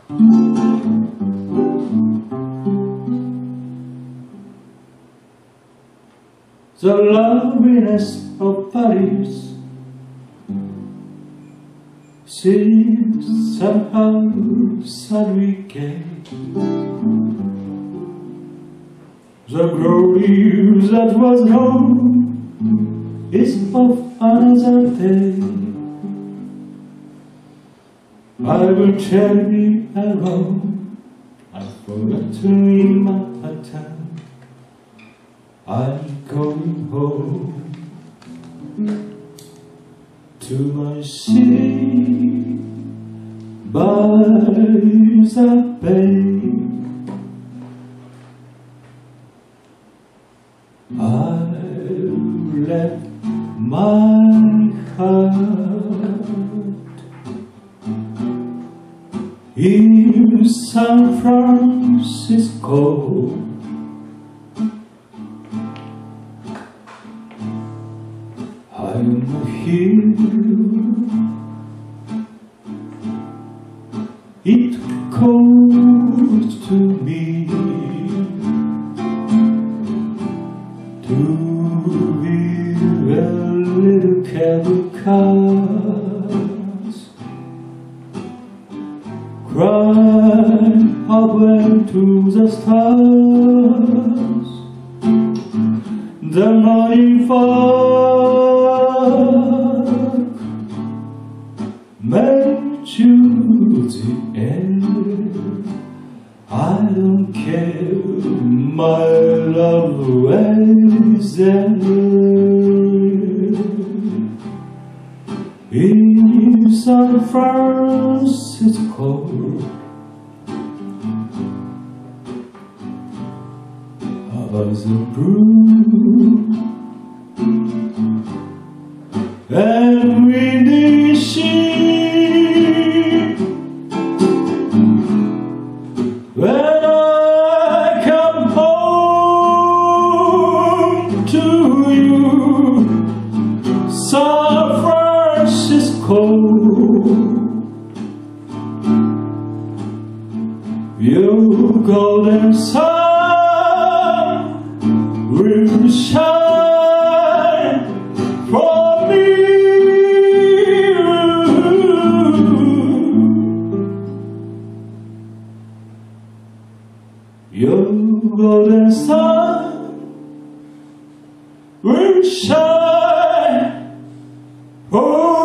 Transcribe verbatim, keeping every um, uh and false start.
The loveliness of Paris seems somehow sadly gay. The glory that was known is of another day. I will journey alone, I've forgotten in my time. I'm going home to my city by the bay. I left my heart in San Francisco. I'm here. It calls to me to be a little cable cars crying away to the stars. The morning fog made you the end. I don't care, my love waits there in San Francisco. As a brew and windy sea, when I come home to you, San Francisco, your golden sun will shine for me. Your golden sun will shine for me.